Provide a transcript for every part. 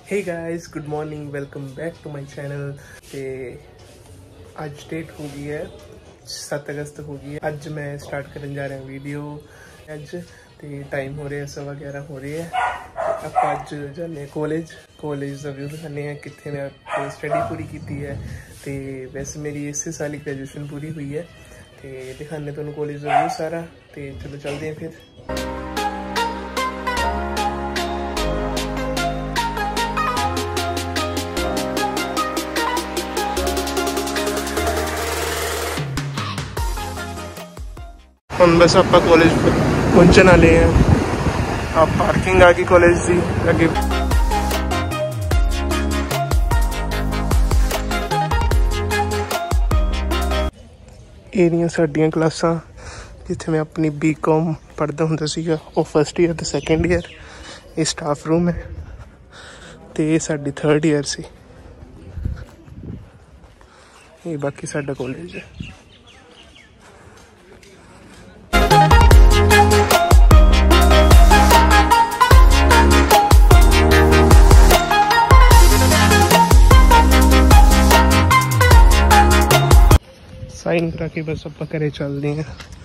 Hey guys, good morning, welcome back to my channel. ते अज date हो गई है 7 अगस्त हो गई है। अज मैं स्टार्ट करने जा रहा वीडियो अज ते टाइम हो रहा है 11:15 हो रही है। आप अज जाने कॉलेज का व्यू दिखाने हैं कितने मैं स्टडी पूरी की है। तो वैसे मेरी इस साल ही ग्रेजुएशन पूरी हुई है। तो दिखाने तुहानू कॉलेज का व्यू सारा। तो चलो चलते हैं फिर। हम बस आप कॉलेज पहुंचने वाले हैं। आप पार्किंग आ गई कॉलेज की अगे। एरिया साडियां क्लासां जिथे मैं अपनी बीकॉम पढ़ता होंदा सीगा, वो फर्स्ट ईयर ते सैकेंड ईयर। ये स्टाफ रूम है तो ये साडी थर्ड ईयर सी। ये बाकी साडा कॉलेज है। साइन करा के बस आप घरे चलते हैं।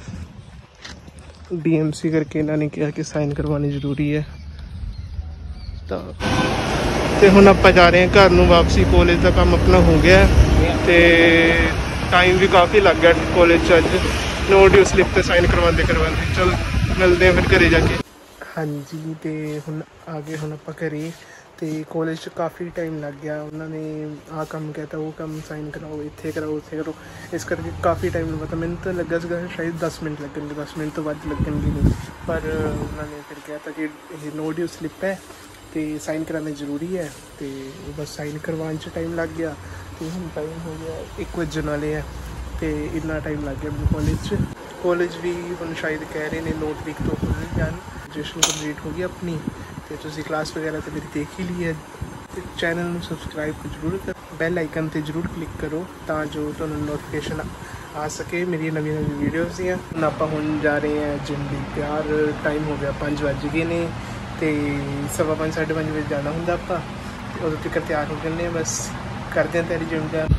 डीएमसी करके इन्होंने कहा कि साइन करवानी जरूरी है। तो हुण आप जा रहे हैं घर नूं वापसी। कॉलेज का काम अपना हो गया तो टाइम भी काफ़ी लग गया कॉलेज अज। नो ड्यू स्लिप पर साइन करवाते चल मिलते हैं फिर घरे जाके। हाँ जी, तो हुण आ गए हुण आप घरे। तो कॉलेज काफ़ी टाइम लग गया। उन्होंने आ काम कहता वो काम साइन कराओ, इत्थे कराओ, उत्थे करो। इस करके काफ़ी टाइम पता मैंने तो लगा शायद 10 मिनट लगेंगे, 10 मिनट तो वध लगेंगे नहीं। पर उन्होंने फिर कहता कि नो ड्यू स्लिप है तो साइन कराना जरूरी है। तो बस साइन करवाने टाइम लग गया। तो हम टाइम हो गया 1 बजन वाले है। तो इन्ना टाइम लग गया मैंने कॉलेज भी हम शायद कह रहे हैं 9 तरीक तो खुल जान। ग्रेजुएशन कंप्लीट हो गई अपनी। तो तुम क्लास वगैरह तो मेरी देख ही ली है। चैनल में सबसक्राइब जरूर कर, बैल आइकन पर जरूर क्लिक करो ताकि तो नोटिफिकेशन आ सके मेरी नवी वीडियोज़ दियाँ। हम आप हुण जा रहे हैं जिम भी तैयार। टाइम हो गया 5 बज गए ने। तो 5:15 साढ़े 5 बजे जाना होंगे। आप उदों तक तैयार हो जाने, बस करते हैं तैयारी जिम का।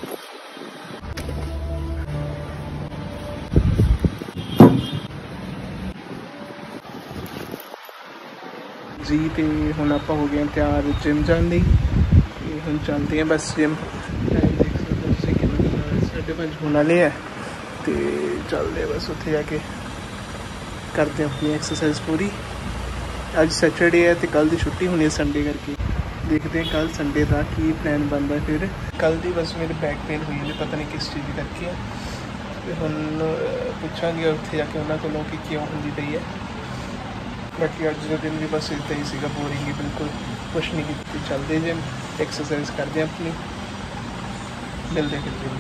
जी तो हुण आप हो गए तैयार जिम जाने। हम चलते हैं बस जिम। टाइम देख सकते कि 5:30 होने वाले है। तो चलते हैं बस उत्थे जाके करते हैं अपनी एक्सरसाइज पूरी। अज सैटरडे है तो कल की छुट्टी होनी है संडे करके। देखते हैं कल संडे का की प्लान बनता है। फिर कल की बस मेरे बैक पेन हुई है, पता नहीं किस चीज़ की करके है। तो हम पूछा उत्थे जाके उन्होंने को कि क्यों होंगी पई है। बाकी अज का दिन भी बस इतना ही सीगा, बोरिंग ही बिल्कुल कुछ नहीं की। चलते जिम एक्सरसाइज करते हैं अपनी, मिलते फिर जिम।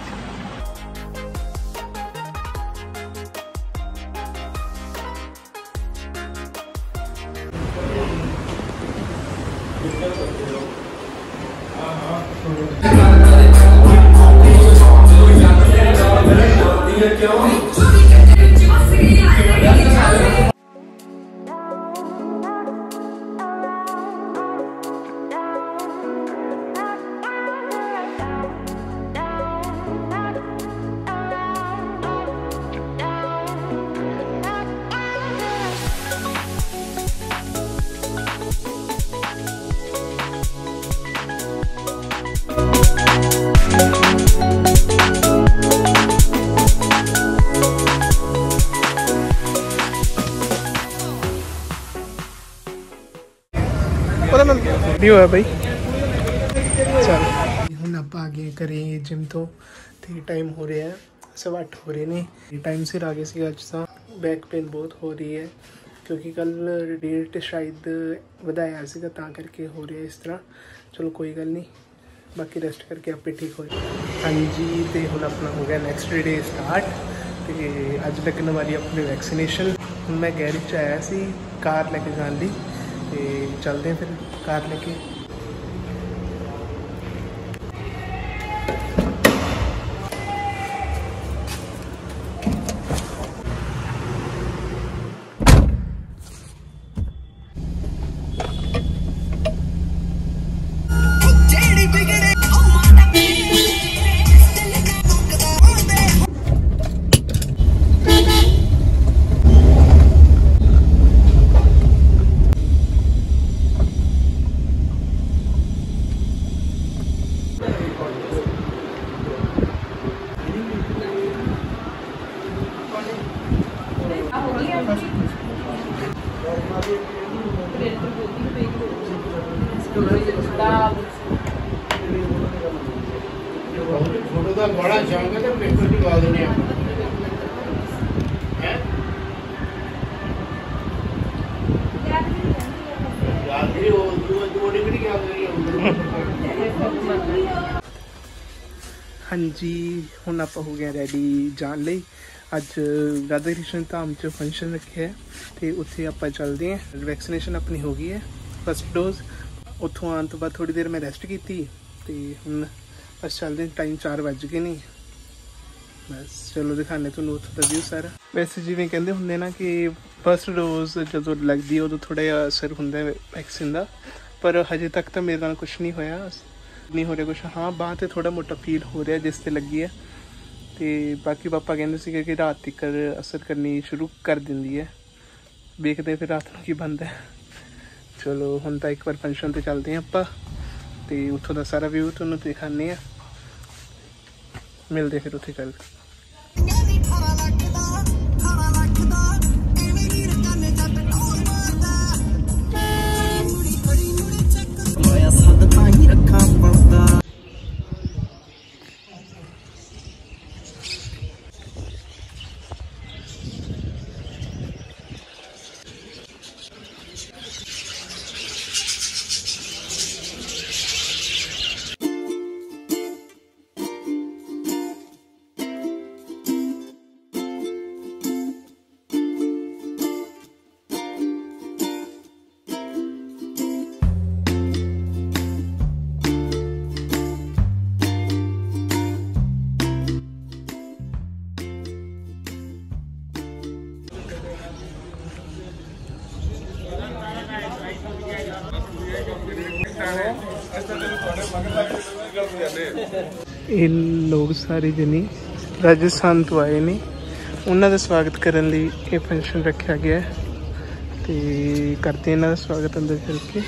वीडियो है भाई। चल हम आप आ गए करें जिम तो टाइम हो रहा है 8:15 हो रहे ने। टाइम सिर आ गए सी। अज तो बैक पेन बहुत हो रही है क्योंकि कल डेट शायद वधाया सीगा तां करके हो रहा है इस तरह। चलो कोई गल नहीं, बाकी रेस्ट करके आपे ठीक हो जाए। हाँ जी, तो हम अपना हो गया नैक्सट डे स्टार्ट। तो अज लगने वाली अपनी वैक्सीनेशन। हम मैं गैरेज आया सी कार लेके जाने ली। तो चलते हैं फिर कार लेके। फोटो का बड़ा शौक है तो पेपर निकाल देने हाँ जी, हुण आपां हो गए रेडी जान लई। अज राधा कृष्ण धाम च फंक्शन रखे है तो उत्थे आपां चलते हैं। वैक्सीनेशन अपनी हो गई है, फस्ट डोज। उत्थों आने तो बाद थोड़ी देर मैं रेस्ट की तो हुण बस चलते हैं। टाइम 4 बज गए नहीं, बस चलो दिखाने तुहानूं उत्थों दा व्यू सारा। वैसे जिवें कहंदे हुंदे ना कि फस्ट डोज जदों लगदी है उदों थोड़ा जिहा असर हुंदा है वैक्सीन दा, पर हजे तक तो मेरे नाल कुछ नहीं होया, नहीं हो रहा कुछ। हाँ, बांह ते थोड़ा मोटा फील हो रहा जिस ते लगी है, तो बाकी पापा कहंदे सीगे कि रात तक असर करनी शुरू कर दिंदी है। देखते फिर रात नूं की बनदा है। चलो हुण तां एक बार फंक्शन ते चलते हैं आपां, तो उत्थों दा सारा व्यू तुहानूं दिखाने आ। मिलते फिर उत्थे कल। ये लोग सारे जने राजस्थान तो आए ने, उन्हों का स्वागत करने लिए ये फंक्शन रखा गया है। तो करते हैं इन्हों का स्वागत अंदर चल के।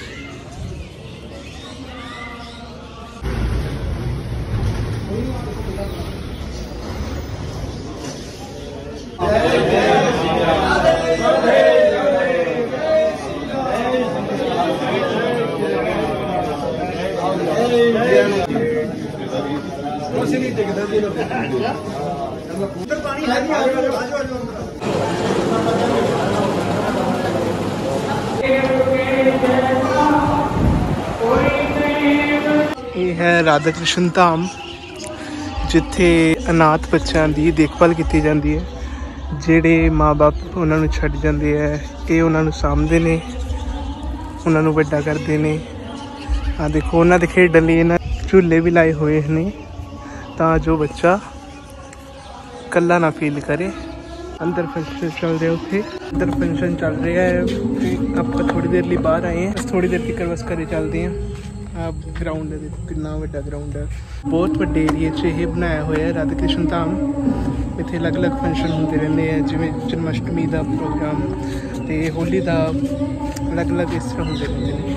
ये है राधा कृष्ण धाम, जिथे अनाथ बच्चों की देखभाल की जाती है। जेड़े माँ बाप उन्होंने छड्ड जाते हैं, ये उन्होंने सामभते ने, उन्होंने वड्डा करते हैं। हाँ देखो, उन्होंने खेडन लिए ना झूले भी लाए हुए हैं, ता जो बच्चा कला ना फील करे। अंदर फंक्शन चल रहा है, उत्थे अंदर फंक्शन चल रहा है। आप थोड़ी देर लिए बाहर आए हैं, बस थोड़ी देर तक बस घरे चलते हैं। आप ग्राउंड है, देखो कितना वड्डा ग्राउंड है। बहुत वड्डे एरिए च ये बनाया हुआ है राधा कृष्ण धाम। इत्थे अलग अलग फंक्शन होंदे रहंदे हैं, जिवें जन्माष्टमी का प्रोग्राम ते होली का अलग अलग इस तरह होंदे रहंदे ने।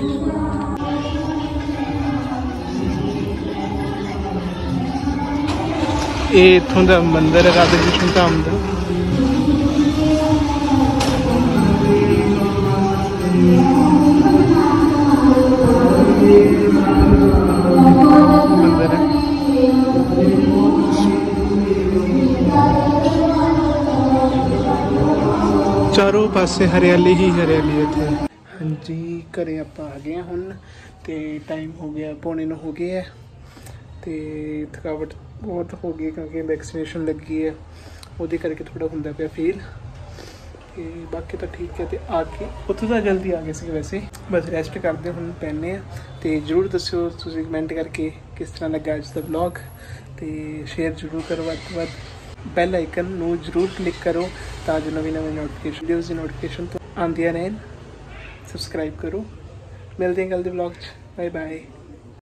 ये इत्थों का मंदिर है राधा कृष्ण धाम का। मंदिर है, चारों पासे हरियाली ही हरियाली है इत्थे। हाँ जी, घरे आप आ गए हुण ते टाइम हो गया 9:45 हो गया है। तो थकावट बहुत हो गई क्योंकि वैक्सीनेशन लगी है, वो करके थोड़ा होंदा पिया फील। बाकी तो ठीक है। तो आके उत्थों तो जल्दी आ गए थे, वैसे बस रेस्ट करते हम पैने। तो जरूर दस्यो तुसीं कमेंट करके किस तरह लगा अज का ब्लॉग, तो शेयर जरूर करो वध तो वध। बैल आइकन नूं जरूर क्लिक करो ताकि नवी नवी नोटिफिकेशन वीडियोज़ की नोटिफिकेशन तो आंदियां रहन। सबसक्राइब करो। मिलते हैं कल के ब्लॉग। Bye bye.